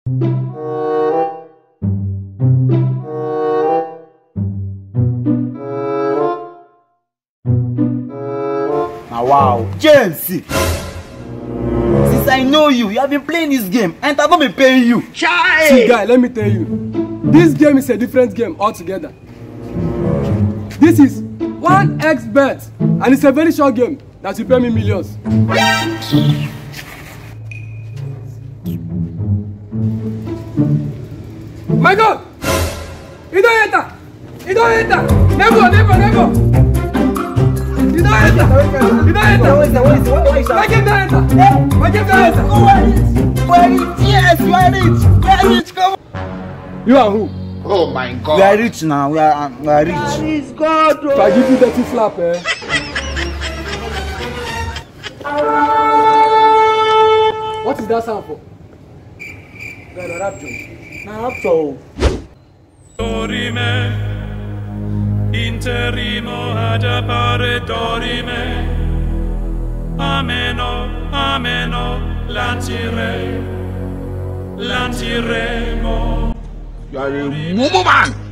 Now wow, James, since I know you have been playing this game and I've not been paying you. Chai! See guy, let me tell you, this game is a different game altogether. This is 1x bet and it's a very short game that will pay me millions. My God! You don't enter! You don't enter! Never! You don't enter! You don't enter! My game don't enter! My game don't enter! We're rich! Yes, we are rich! We are rich! Come on! You are who? Oh my God! We are rich now. We are rich. Praise God! If I give you dirty flap, What is that sound for? No, rap joke. Now so. Dorime, interimo ad appare dorime, ameno, lanciremo. You are a woman!